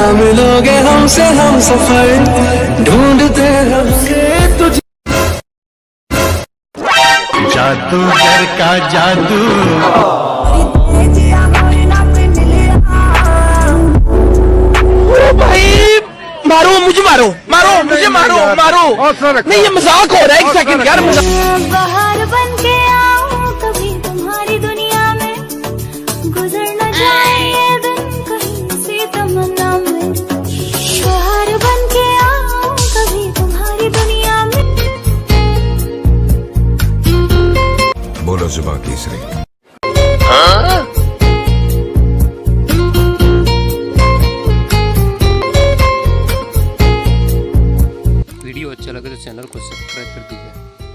मिलोगे हमसे हम सफर ढूंढते रहेंगे तुझे। जादूगर का जादू। भाई मारो मुझे, मारो मारो मुझे, मारो मारो। नहीं ये मजाक हो रहा है, एक सेकंड यार। बाहर बन के आओ कभी तुम्हारी दुनिया में, गुजर न जाए ये दिन कहीं सी तमन्ना में। बाहर बन के आओ कभी तुम्हारी दुनिया में। बोलो जुबान केसरी। वीडियो अच्छा लगे तो चैनल को सब्सक्राइब कर दीजिए।